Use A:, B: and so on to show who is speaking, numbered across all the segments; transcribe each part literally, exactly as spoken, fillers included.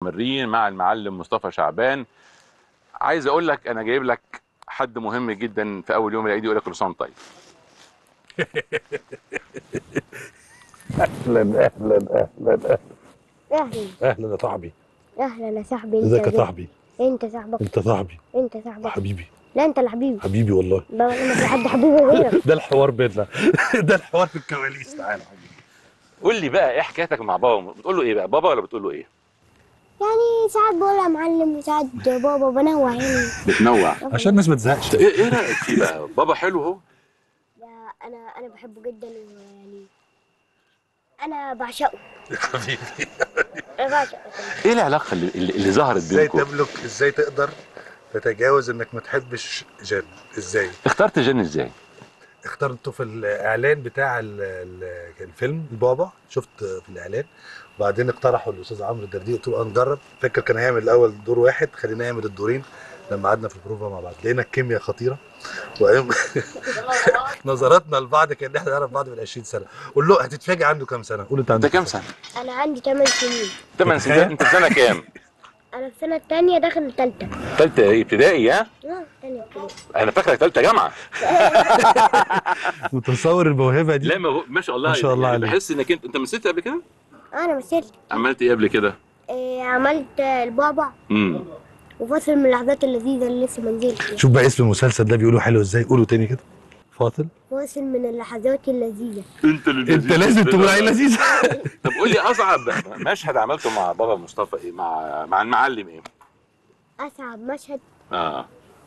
A: مستمرين مع المعلم مصطفى شعبان. عايز اقول لك انا جايب لك حد مهم جدا في اول يوم العيد يقول لك كل سنه وانت طيب.
B: اهلا اهلا اهلا اهلا
C: اهلا
B: اهلا يا صاحبي.
C: اهلا يا صاحبي. انت
B: ازيك يا
C: جد.
B: صاحبي؟
C: انت صاحبك.
B: انت صاحبي.
C: انت صاحبك
B: حبيبي.
C: لا انت اللي حبيبي.
B: حبيبي والله.
C: ده ما في حد حبيبي غيرك.
B: ده الحوار بيننا. ده الحوار في الكواليس. تعالى حبيبي.
A: قول لي بقى ايه حكايتك مع بابا؟ بتقول له ايه بقى بابا ولا بتقول له ايه؟
C: يعني ساعات بقول يا معلم وساعات بابا، بنوع يعني.
A: بتنوع
B: عشان الناس ما تزهقش.
A: ايه ايه رايك فيه بقى؟ بابا حلو اهو.
C: لا انا انا بحبه جدا ويعني انا بعشقه.
B: حبيبي.
C: انا بعشقه.
A: ايه العلاقه اللي, اللي, اللي ظهرت
B: ازاي
A: بينكم؟
B: تملك، ازاي تقدر تتجاوز انك ما تحبش جن؟ ازاي؟
A: اخترت جن ازاي؟
B: اخترته في الاعلان بتاع ال- ال- الفيلم البابا، شفت في الاعلان وبعدين اقترحوا الاستاذ عمرو الدرديق، قلت له نجرب. فاكر كان هيعمل الاول دور واحد، خلينا نعمل الدورين. لما قعدنا في البروفا مع بعض لقينا الكيمياء خطيره وقام نظراتنا لبعض كان احنا نعرف بعض من عشرين سنه. قول له هتتفاجئ عنده كام سنه؟ قول له انت
A: انت
B: عندك
A: كام سنه؟
C: انا عندي ثمان سنين.
A: ثمان سنين. انت في سنه كام؟
C: انا في السنه الثانيه داخل الثالثه.
A: ثالثه ابتدائي؟ ها؟
C: اه ثانيه ابتدائي.
A: انا فاكرك ثالثه جامعه.
B: متصور الموهبه دي؟
A: لا ما, هو ما شاء الله
B: ما شاء الله
A: يعني
B: عليك.
A: بحس انك انت انت مثلت قبل كده؟
C: انا مثلت.
A: عملت ايه قبل كده؟
C: إيه عملت البعبع
A: امم
C: وفصل من اللحظات اللذيذه اللي لسه ما نزلتش.
B: شوف بقى اسم المسلسل ده بيقولوا حلو ازاي، قولوا تاني كده. فاصل.
C: فاصل من اللحظات اللذيذه.
A: انت اللي
B: انت لازم تقول عليه لذيذ.
A: طب قول لي اصعب مشهد عملته مع بابا مصطفى ايه؟ مع مع المعلم ايه؟
C: اصعب مشهد
A: اه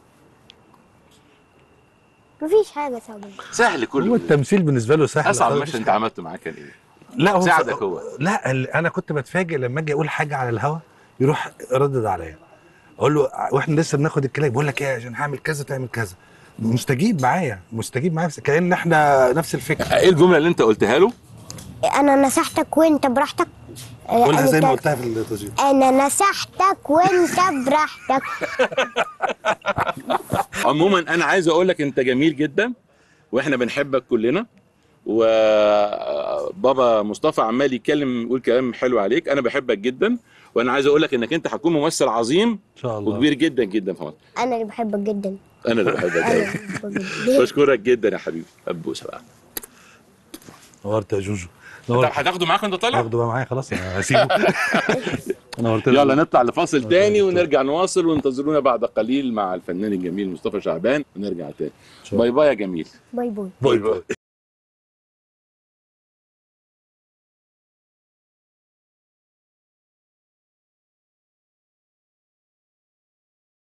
C: مفيش حاجه صعبه.
A: سهل
B: هو
A: كله.
B: التمثيل بالنسبه له سهل.
A: اصعب
B: خالص.
A: مشهد انت عملته معاه كان ايه؟
B: لا هو
A: ساعدك هو.
B: لا ال- انا كنت بتفاجئ لما اجي اقول حاجه على الهوا يروح ردد عليا. اقول له واحنا لسه بناخد الكلام بقول لك ايه عشان هعمل كذا تعمل كذا. مستجيب معايا مستجيب معايا كأن احنا نفس الفكره.
A: ايه الجمله اللي انت قلتها له؟
C: انا نصحتك وانت براحتك.
B: قولها زي ما
C: أنا
B: قلتها في التسجيل.
C: انا نصحتك وانت براحتك.
A: عموما انا عايز اقول لك انت جميل جدا واحنا بنحبك كلنا، وبابا مصطفى عمال يتكلم يقول كلام حلو عليك. انا بحبك جدا وانا عايز اقول لك انك انت هتكون ممثل عظيم
B: ان شاء الله
A: وكبير جدا جدا في مصر.
C: انا اللي بحبك جدا.
A: انا اللي بحبك
C: انا
A: قوي.
C: اللي بحبك جدا.
A: بشكرك جدا يا حبيبي. ابوسه بقى.
B: نورت يا جوجو.
A: طب
B: نورت.
A: هتاخده معاك وانت طالع؟
B: هاخده بقى معايا خلاص انا هسيبه. نورت.
A: يلا نطلع لفاصل تاني ونرجع نواصل، وانتظرونا بعد قليل مع الفنان الجميل مصطفى شعبان ونرجع تاني. باي باي يا جميل.
C: باي باي.
B: باي باي.